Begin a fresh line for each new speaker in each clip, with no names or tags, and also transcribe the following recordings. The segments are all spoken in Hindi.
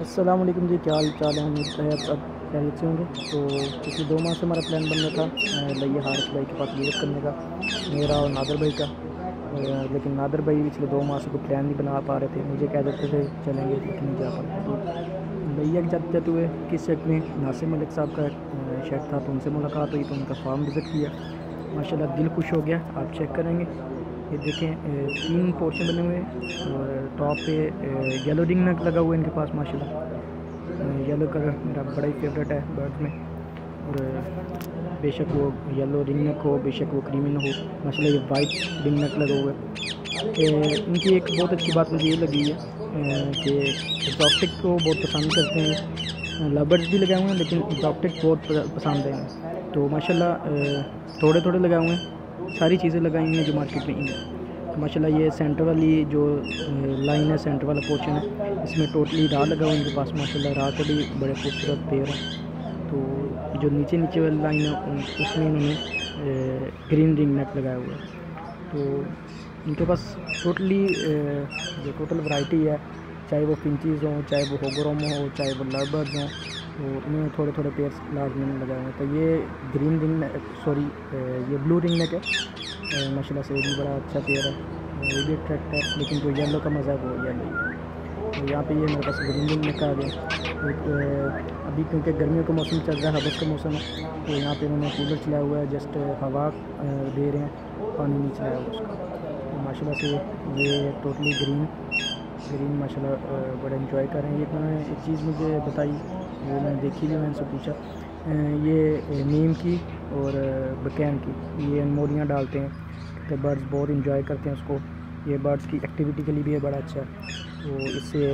अस्सलाम वालेकुम जी, क्या हाल चाल है। उम्मीद है आप सब खैरियत से होंगे। तो पिछले 2 माह से हमारा प्लान बन रहा था भैया हारिस भाई के पास विज़िट करने का, मेरा और नादर भाई का। लेकिन नादर भाई पिछले 2 माह से कोई प्लान नहीं बना पा रहे थे। मुझे कह देते थे चलेंगे, लेकिन नहीं जा पाते। तो भैया के जाते जाते हुए किस शक में नासिर मलिक साहब का शेड था, तो उनसे मुलाकात हुई, तो उनका फार्म विज़िट किया। माशाल्लाह दिल खुश हो गया। आप चेक करेंगे, ये देखें 3 पोर्शन बने हुए हैं और टॉप पे येलो रिंग नेक लगा हुआ है इनके पास। माशाल्लाह येलो कलर मेरा बड़ा ही फेवरेट है बर्ड्स में। और बेशक वो येलो रिंग नेक हो, बेशक वो क्रीमी हो, माशाल्लाह ये वाइट रिंग नेक लगा हुआ है। इनकी एक बहुत अच्छी बात मुझे ये लगी है कि एक्सॉटिक को बहुत पसंद करते हैं। लवर्स भी लगाए हुए हैं, लेकिन एक्सॉटिक बहुत पसंद है इन्हें। तो माशाल्लाह थोड़े थोड़े लगाए हुए हैं, सारी चीज़ें लगाई हुई हैं जो मार्केट में हैं। तो माशाल्लाह ये सेंटर वाली जो लाइन है, सेंटर वाला पोर्शन है, इसमें टोटली रा लगा हुआ है इनके पास। माशाल्लाह रा के भी बड़े खूबसूरत पेड़ हैं। तो जो नीचे नीचे वाली लाइन है उसमें इन्होंने ग्रीन रिंग नेट लगाया हुआ है। तो इनके पास टोटली जो टोटल वैरायटी है, चाहे वो फिंचीज़ हों, चाहे वो होगोरोमो हो, चाहे वो लवबर्ड्स हों, तो इन्होंने थोड़े थोड़े पेयर्स लाजमी लगाए हुए हैं। तो ये ग्रीन रिंग सॉरी ये ब्लू रिंग नेक है। माशाल्लाह से भी बड़ा अच्छा पेयर है, ये भी अट्रैक्ट है। लेकिन जो येलो का मज़ा है वो येलो ही है। तो यहाँ पे ये मेरे पास ग्रीन रिंग नेक आ गया। अभी क्योंकि गर्मियों का मौसम चल रहा है, हबस का मौसम है, तो यहाँ पे इन्होंने कूलर चलाया हुआ है, जस्ट हवा दे रहे हैं, पानी नहीं चलाया हुआ उसका। तो माशाल्लाह से ये टोटली ग्रीन माशाल्लाह बड़ा एंजॉय कर रहे हैं। ये इन्होंने एक चीज़ मुझे बताई, वो मैंने देखी भी, मैंने उनसे पूछा। ये नीम की और बकैन की ये अनमोलियाँ डालते हैं, क्योंकि बर्ड्स बहुत इंजॉय करते हैं उसको। ये बर्ड्स की एक्टिविटी के लिए भी बड़ा अच्छा है। तो इससे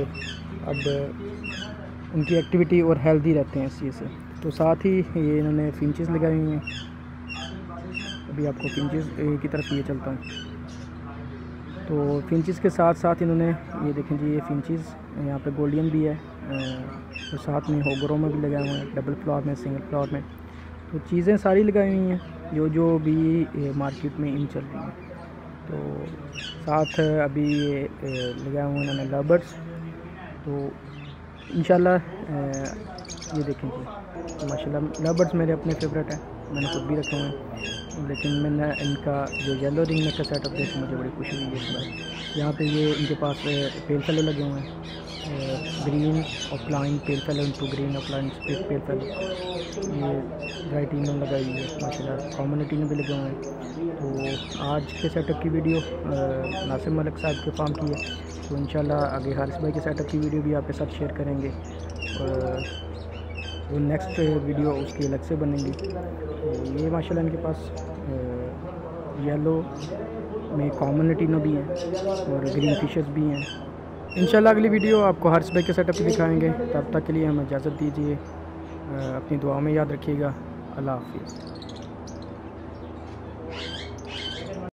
अब उनकी एक्टिविटी और हेल्दी रहते हैं इस चीज़ से। तो साथ ही ये इन्होंने फिंचेस लगाई हुई हैं। अभी आपको फिंचेस की तरफ ये चलता हूँ। तो फिंचेस के साथ साथ इन्होंने ये देखें जी, ये फिंचेस यहाँ पे गोल्डियन भी है, तो साथ में होगरों में भी लगाए हुए हैं, डबल फ्लावर में, सिंगल फ्लावर में। तो चीज़ें सारी लगाई हुई हैं जो भी मार्केट में इन चल रही हैं। तो साथ अभी ये लगाए हुए इन्होंने लवर्स। तो इंशाल्लाह ये देखें जी, तो माशाल्लाह लवर्स मेरे अपने फेवरेट हैं, मैंने खुद भी रखे हुए हैं। लेकिन मैंने इनका जो येलो रिंग नेक का सेटअप देख मुझे बड़ी खुशी हुई है इस बार। यहाँ पे ये इनके पास पेल फेलो लगे हुए हैं, ग्रीन ऑफलाइन पेल फेलो इंटू ग्रीन ऑफलाइन पेल फेलो, ये वैरायटी इन्होंने लगाई हुई है। माशाल्लाह कम्युनिटी में भी लगे हुए हैं। तो आज के सेटअप की वीडियो नासिर मलिक साहब के फार्म की है। तो इंशाल्लाह आगे हारिस भाई के सेटअप की वीडियो भी आपके साथ शेयर करेंगे, और वो नेक्स्ट वीडियो उसकी अलग से बनेंगी। तो ये माशाल्लाह इनके पास येलो में कॉम्युनिटीनो भी हैं और ग्रीन फिशेस भी हैं। इंशाल्लाह अगली वीडियो आपको हारिस भाई के सेटअप भी दिखाएंगे। तब तक के लिए हमें इजाज़त दीजिए, अपनी दुआ में याद रखिएगा। अल्लाह हाफिज़।